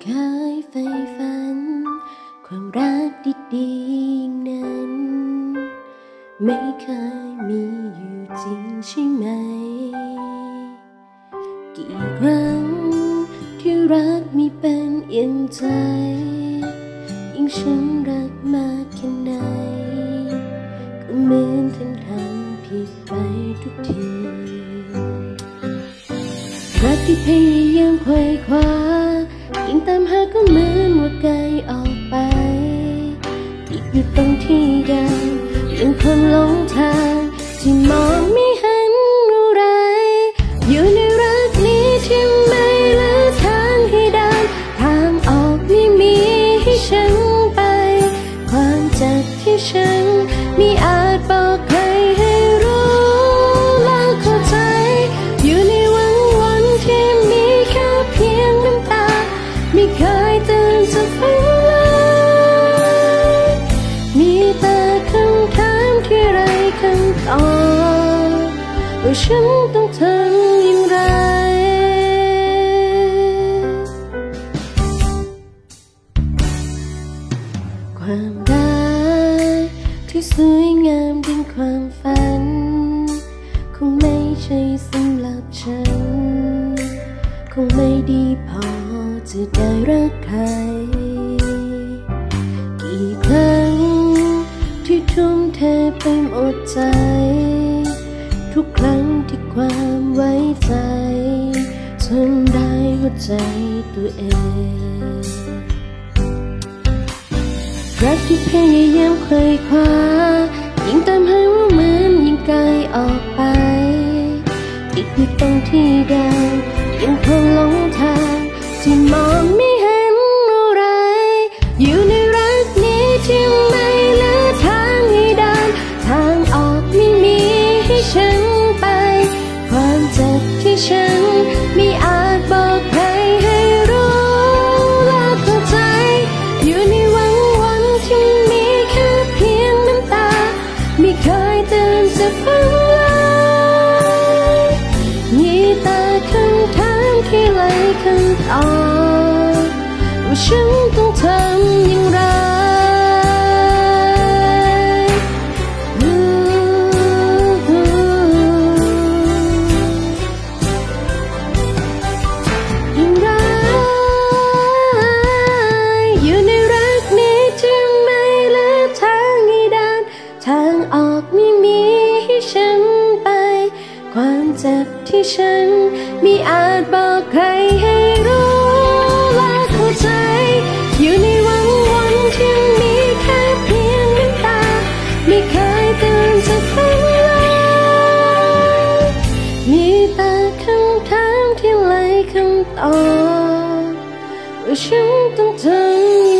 เคยใฝ่ฝันความรักดีๆนั้นไม่เคยมีอยู่จริงใช่ไหมกี่ครั้งที่รักมีเป็นเอียงใจยิ่งฉันรักมากแค่ไหนก็เหมือนฉันทำผิดไปทุกทีรักที่พยายามไขว่คว้ายิ่งตามหาก็เหมือนว่าไกลออกไปติดอยู่ตรงที่เดิมยังคนหลงทางที่มองไม่เห็นอะไรอยู่ในรักนี้ที่ไม่เหลือทางให้เดินทางออกไม่มีให้ฉันไปความเจ็บที่ฉันไม่อาจบอกใครให้รู้และเข้าใจอยู่ในวันที่มีแค่เพียงน้ำตาไม่เคยตื่นจากฝันเลยมีแต่คำถามที่ไร้คำตอบว่าฉันต้องทำอย่างไรความรักที่สวยงามดังความฝันคงไม่ใช่สำหรับฉันคงไม่ดีพอจะได้รักใครกี่ครั้งที่ทุ่มเทไปหมดใจทุกครั้งที่ความไว้ใจทนได้หัวใจตัวเองรักที่พยายามไขว่คว้ายิ่งตามหาว่าเหมือนยิ่งไกลออกไปติดอยู่ตรงที่เดิมยังคงหลงทางที่มองไม่เห็นอะไรอยู่ในรักนี้ที่ไม่เหลือทางให้เดินทางออกไม่มีให้ฉันไปความเจ็บที่ฉันไม่อาจบอกใครให้รู้และเข้าใจอยู่ในวันที่มีแค่เพียงน้ำตาไม่เคยตื่นจากฝันเลยมีแต่คำถามที่ไร้คำตอบว่าฉันต้องทำอย่างไรอยู่ในรักนี้ที่ไม่เหลือทางให้เดินทางออกไม่มีให้ฉันไปความเจ็บที่ฉันไม่อาจบอกใครให้รู้และเข้าใจอยู่ในวันที่มีแค่เพียงน้ำตาไม่เคยตื่นจากฝันเลยมีแต่คำถามที่ไร้คำตอบว่าฉันต้องทำ